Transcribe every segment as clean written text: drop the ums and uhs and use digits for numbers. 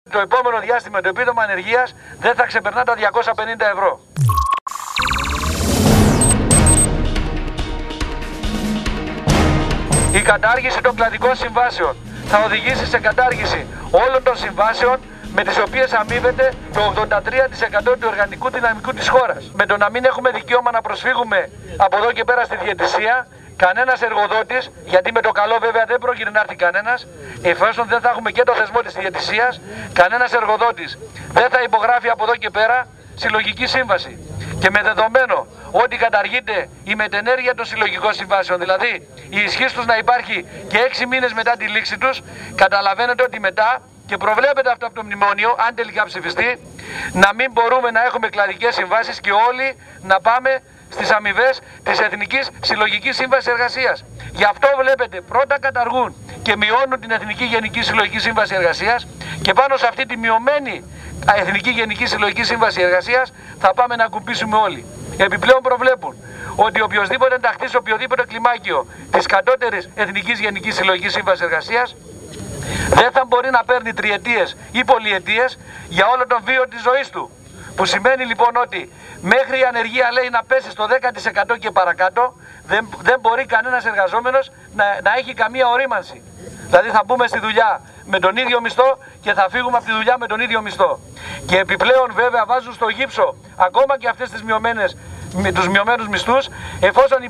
Το επόμενο διάστημα το επίδομα ανεργίας δεν θα ξεπερνά τα 250 ευρώ. Η κατάργηση των κλαδικών συμβάσεων θα οδηγήσει σε κατάργηση όλων των συμβάσεων με τις οποίες αμείβεται το 83% του εργατικού δυναμικού της χώρας. Με το να μην έχουμε δικαίωμα να προσφύγουμε από εδώ και πέρα στη διαιτησία, κανένας εργοδότης, γιατί με το καλό βέβαια δεν πρόκειται να έρθει κανένας, εφόσον δεν θα έχουμε και το θεσμό της διαιτησίας, κανένας εργοδότης δεν θα υπογράφει από εδώ και πέρα συλλογική σύμβαση. Και με δεδομένο ότι καταργείται η μετενέργεια των συλλογικών συμβάσεων, δηλαδή η ισχύς τους να υπάρχει και 6 μήνες μετά τη λήξη τους, καταλαβαίνετε ότι μετά, και προβλέπεται αυτό από το μνημόνιο, αν τελικά ψηφιστεί, να μην μπορούμε να έχουμε κλαδικές συμβάσεις και όλοι να πάμε στις αμοιβές της Εθνικής Συλλογικής Σύμβασης Εργασίας. Γι' αυτό βλέπετε, πρώτα καταργούν και μειώνουν την Εθνική Γενική Συλλογική Σύμβαση Εργασίας και πάνω σε αυτή τη μειωμένη Εθνική Γενική Συλλογική Σύμβαση Εργασίας θα πάμε να κουμπίσουμε όλοι. Επιπλέον προβλέπουν ότι οποιοδήποτε ενταχθεί σε οποιοδήποτε κλιμάκιο της κατώτερης Εθνικής Γενικής Συλλογικής Σύμβασης Εργασίας δεν θα μπορεί να παίρνει τριετίες ή πολυετίες για όλο τον βίο της ζωής του. Που σημαίνει λοιπόν ότι μέχρι η ανεργία, λέει, να πέσει στο 10% και παρακάτω, δεν μπορεί κανένας εργαζόμενος να έχει καμία ορίμανση. Δηλαδή θα μπούμε στη δουλειά με τον ίδιο μισθό και θα φύγουμε από τη δουλειά με τον ίδιο μισθό. Και επιπλέον βέβαια βάζουν στο γύψο ακόμα και αυτές τις τους μειωμένους μισθούς, εφόσον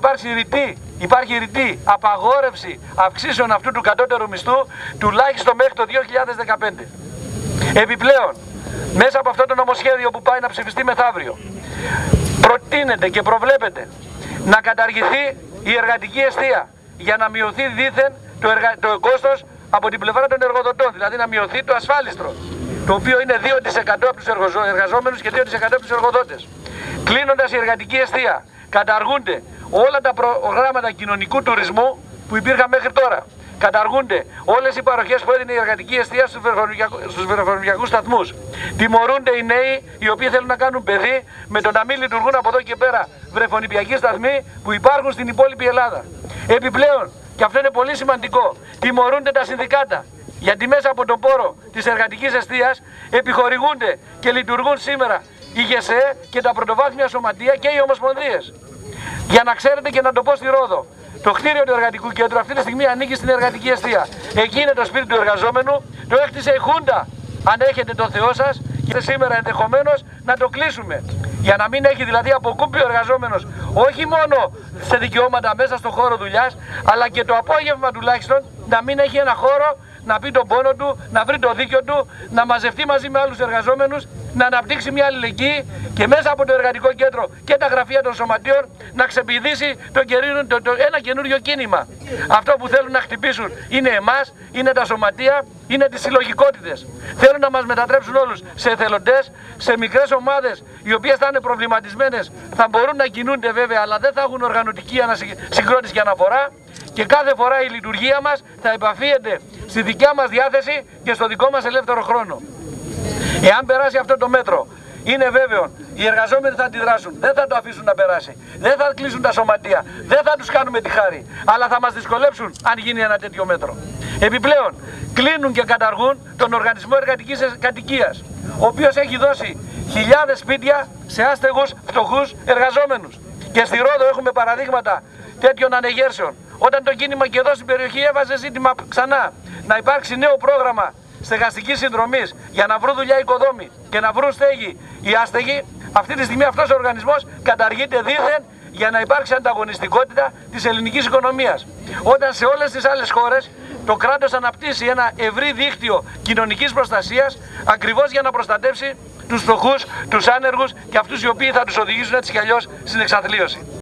υπάρχει ρητή απαγόρευση αυξήσεων αυτού του κατώτερου μισθού τουλάχιστον μέχρι το 2015. Επιπλέον, μέσα από αυτό το νομοσχέδιο που πάει να ψηφιστεί μεθαύριο, προτείνεται και προβλέπεται να καταργηθεί η εργατική εστία για να μειωθεί δήθεν το κόστος από την πλευρά των εργοδοτών, δηλαδή να μειωθεί το ασφάλιστρο, το οποίο είναι 2% από τους εργαζόμενους και 2% από τους εργοδότες. Κλείνοντας η εργατική εστία, καταργούνται όλα τα προγράμματα κοινωνικού τουρισμού που υπήρχαν μέχρι τώρα. Καταργούνται όλες οι παροχές που έδινε η εργατική εστία στους βρεφονιπιακούς σταθμούς. Τιμωρούνται οι νέοι οι οποίοι θέλουν να κάνουν παιδί με το να μην λειτουργούν από εδώ και πέρα βρεφονιπιακοί σταθμοί που υπάρχουν στην υπόλοιπη Ελλάδα. Επιπλέον, και αυτό είναι πολύ σημαντικό, τιμωρούνται τα συνδικάτα. Γιατί μέσα από τον πόρο της εργατικής εστίας επιχορηγούνται και λειτουργούν σήμερα η ΓΕΣΕ και τα πρωτοβάθμια σωματεία και οι ομοσπονδίες. Για να ξέρετε και να το πω στη Ρόδο, το κτίριο του εργατικού κέντρου αυτή τη στιγμή ανήκει στην εργατική εστία. Εκεί είναι το σπίτι του εργαζόμενου, το έκτισε η Χούντα. Αν έχετε το Θεό σας, και σήμερα ενδεχομένως να το κλείσουμε. Για να μην έχει δηλαδή αποκούμπει ο εργαζόμενος όχι μόνο σε δικαιώματα μέσα στο χώρο δουλειάς, αλλά και το απόγευμα τουλάχιστον να μην έχει ένα χώρο να πει τον πόνο του, να βρει το δίκιο του, να μαζευτεί μαζί με άλλους εργαζόμενους, να αναπτύξει μια αλληλεγγύη και μέσα από το εργατικό κέντρο και τα γραφεία των σωματείων να ξεπηδήσει ένα καινούριο κίνημα. Αυτό που θέλουν να χτυπήσουν είναι εμάς, είναι τα σωματεία, είναι τις συλλογικότητες. Θέλουν να μας μετατρέψουν όλους σε εθελοντές, σε μικρές ομάδες οι οποίες θα είναι προβληματισμένες, θα μπορούν να κινούνται βέβαια, αλλά δεν θα έχουν οργανωτική συγκρότηση και αναφορά. Και κάθε φορά η λειτουργία μας θα επαφίεται στη δικιά μας διάθεση και στο δικό μας ελεύθερο χρόνο. Εάν περάσει αυτό το μέτρο, είναι βέβαιο, οι εργαζόμενοι θα αντιδράσουν, δεν θα το αφήσουν να περάσει, δεν θα κλείσουν τα σωματεία, δεν θα τους κάνουμε τη χάρη, αλλά θα μας δυσκολέψουν αν γίνει ένα τέτοιο μέτρο. Επιπλέον, κλείνουν και καταργούν τον Οργανισμό Εργατικής Κατοικίας, ο οποίος έχει δώσει χιλιάδες σπίτια σε άστεγους, φτωχούς εργαζόμενους. Και στη Ρόδο έχουμε παραδείγματα τέτοιων ανεγέρσεων. Όταν το κίνημα και εδώ στην περιοχή έβαζε ζήτημα ξανά να υπάρξει νέο πρόγραμμα στεγαστικής συνδρομής για να βρουν δουλειά οικοδόμοι και να βρουν στέγη οι άστεγοι, αυτή τη στιγμή αυτός ο οργανισμός καταργείται δήθεν για να υπάρξει ανταγωνιστικότητα της ελληνικής οικονομίας. Όταν σε όλες τις άλλες χώρες το κράτος αναπτύσσει ένα ευρύ δίκτυο κοινωνικής προστασίας ακριβώς για να προστατεύσει τους φτωχούς, τους άνεργους και αυτούς οι οποίοι θα τους οδηγήσουν έτσι κι αλλιώς στην εξαθλίωση.